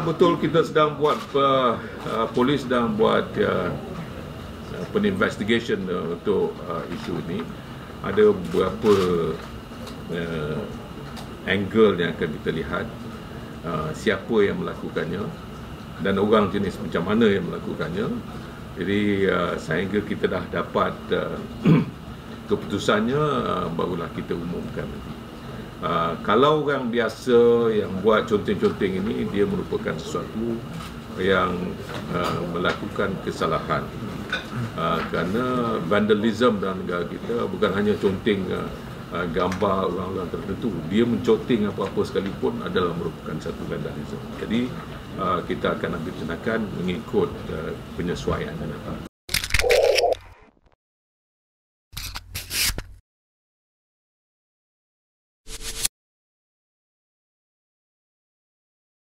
Betul, kita sedang buat polis sedang buat investigation untuk isu ini. Ada beberapa angle yang akan kita lihat, siapa yang melakukannya dan orang jenis macam mana yang melakukannya. Jadi sehingga kita dah dapat keputusannya, barulah kita umumkan nanti. Kalau orang biasa yang buat conteng-conteng ini, dia merupakan sesuatu yang melakukan kesalahan. Kerana vandalism dalam negara kita bukan hanya conteng gambar orang-orang tertentu, dia menconteng apa-apa sekalipun adalah merupakan satu vandalism. Jadi kita akan ambil tindakan mengikut penyesuaian yang datang.